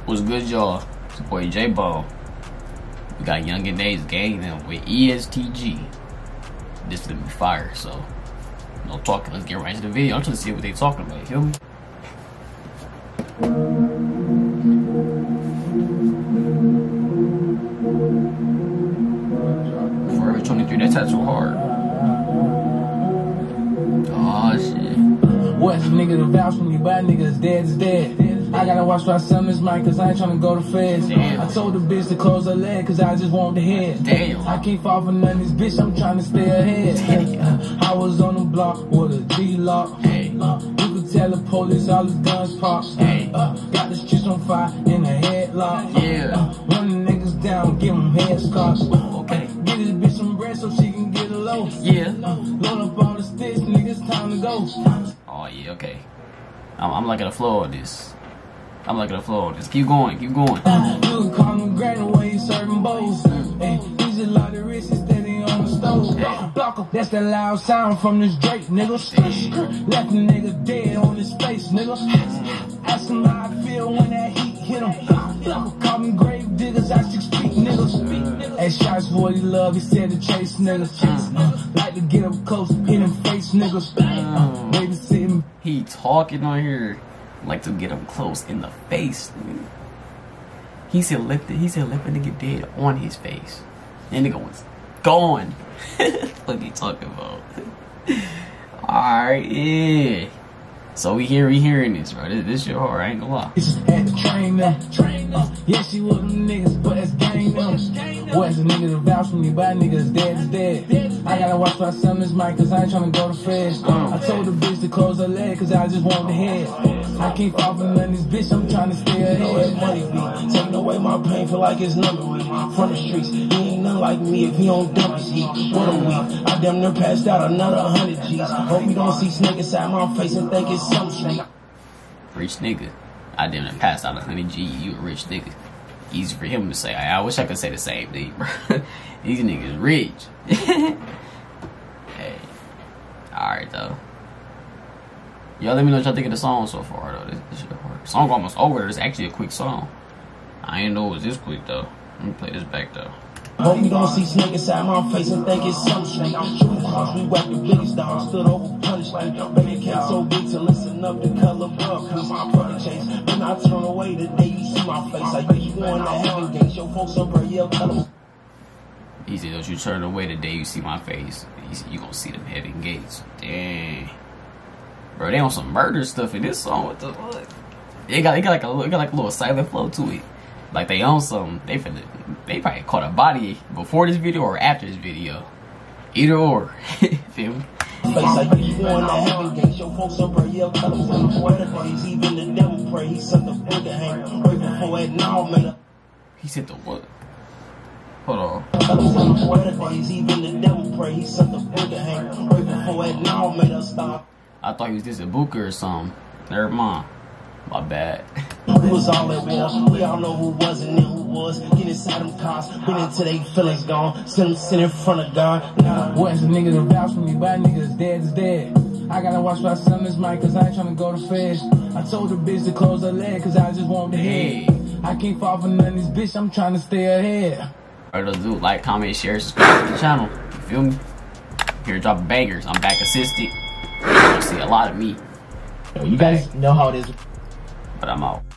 What's good, y'all? It's your boy J-Bone. We got Youngin Days gang them with ESTG. This is gonna be fire, so no talking. Let's get right into the video. I'm trying to see what they talking about. You feel me? Forever 23. That tattoo hard. Oh shit. What's nigga the vouch when you buy niggas dead is dead. I gotta watch my son this mic cause I ain't tryna go to feds. Damn. I told the bitch to close her leg cause I just want the head. Damn. I can't fall for none of this bitch, I'm tryna stay ahead. I was on the block with a G-lock. Hey. You could tell the police all his guns popped. Hey. Got the streets on fire in a headlock. Yeah. Run the niggas down, give them headscarves. Okay. Get this bitch some bread so she can get a low. Yeah. Load up all the sticks, niggas, time to go. Oh yeah, okay. I'm liking the flow of this. I'm liking the flow of this. Keep going, keep going. You can call him granny when he's serving bowls. Hey, he's a lot of rich steady on the stove. Block him. That's that loud sound from this Drake, nigga. Left the nigga dead on his face, nigga. Ask him how I feel when that heat hit him. Call me grave diggers, I 6 feet, niggas. Hey, shots for what he love, he said to chase niggas. Like to get up close, hit him face, niggas. Baby sitting. He talking on here like to get him close in the face. Nigga. He said let the nigga dead on his face. And nigga was gone. What he talking about? Alright, yeah. So we hearing this, bro. This shit hard, I ain't gonna lie. Had to train them. Yeah, she with them niggas, but that's gang them. What's a nigga to vouch when you buy niggas dead is dead. I gotta watch my son this mic cause I ain't tryna go to feds. I told the bitch to close her leg cause I just want the head. I can't fall for none of this bitch, I'm tryna stay ahead. Money be taking away my pain, feel like it's numbery. From the streets, he ain't nothing like me if he don't dump his heat. What a week, I damn near passed out another 100 G's. Hope you don't see snake inside my face and think it's some shit. Rich nigga. I damn near passed out 100 G. You a rich nigga. Easy for him to say. I wish I could say the same thing, bro. These niggas rich. Hey. Alright, though. Y'all let me know what y'all think of the song so far, though. This shit hard. Song almost over. It's actually a quick song. I didn't know it was this quick, though. Let me play this back, though. Hope you don't see snake inside my face and think it's some shit. Shooting across, we whacked the biggest dog, stood over punished like baby cat so big to listen up the color above. Cause my brother chase. When I turn away the day you see my face, like you going to heaven gates, your folks up her yell color. He said, don't you turn away the day you see my face. You gonna see them heaven gates. Dang. Bro, they on some murder stuff in this song. What the fuck? It got like a little silent flow to it. Like they own something. They probably caught a body before this video or after this video. Either or. Feel me? Face like you going to heaven gates, your folks up her yell colors and the days, even the devil pray, he sent the book to hang. Right before it now made up. He said the what? Hold on. Even the devil pray, he sent the book to hang. Right before it now made us stop. I thought he was just a booker or something. Never mind. My bad. Who was all at war? We all know who wasn't and who was. Get inside them cars, been into they feelings gone. Send them sit in front of God. What's a nigga to vouch when you buy niggas dead is dead. I gotta watch my son this mic cause I ain't tryna go to feds. I told the bitch to close her leg cause I just want the head. I can't fall for none of this bitch, I'm tryna stay ahead. Alright, let's do it. Like, comment, share, subscribe to the channel. You feel me? Here dropping bangers. I'm back assisted. You're gonna see a lot of me. You guys know how it is. But I'm out.